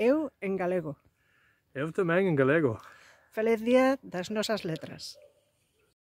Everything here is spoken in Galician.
Eu en galego. Eu tamén en galego. Feliz día das nosas letras.